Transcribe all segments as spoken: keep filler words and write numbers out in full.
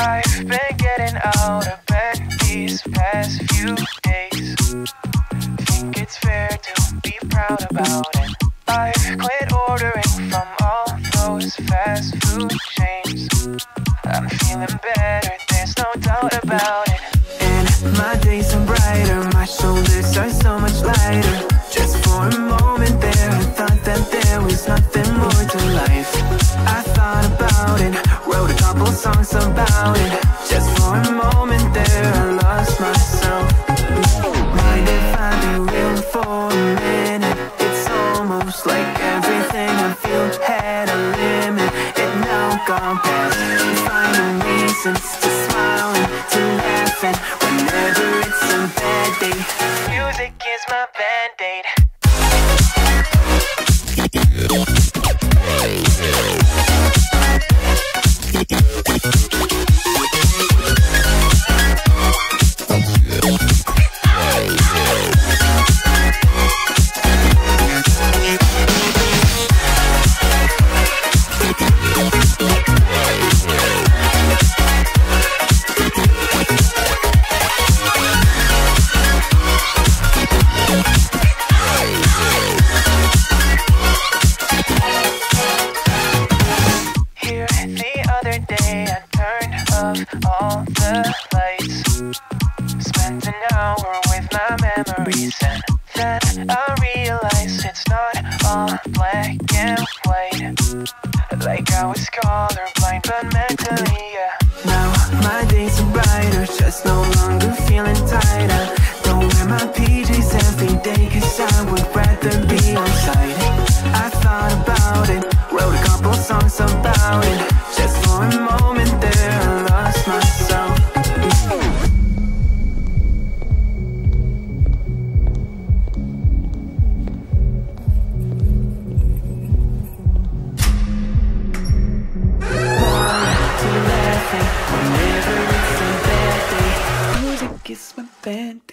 I've been getting out of bed these past few days. Think it's fair to be proud about it. I've quit ordering from all those fast food chains. I'm feeling better, there's no doubt about it. And my days are brighter, my shoulders are so much lighter. Just for a moment there, I thought that there was nothing more to life. I thought about it, wrote a couple songs about it. Just for a moment there, I lost myself. Mind if I be real for a minute? It's almost like everything I feel had a limit. It now gone past, finding reasons to smile and to laugh. And whenever it's a bad day, music is my band-aid. All the lights, spent an hour with my memories, and then I realized it's not all black and white. Like I was colorblind, but mentally, yeah. Now my days are brighter, just no longer feeling tight. I don't wear my P Js every day, cause I would rather be on site. I thought about it, wrote a couple songs about it. Just for a moment there, I lost myself. Music is my band.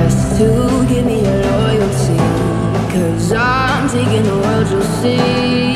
To give me your loyalty, cause I'm taking the world, you'll see.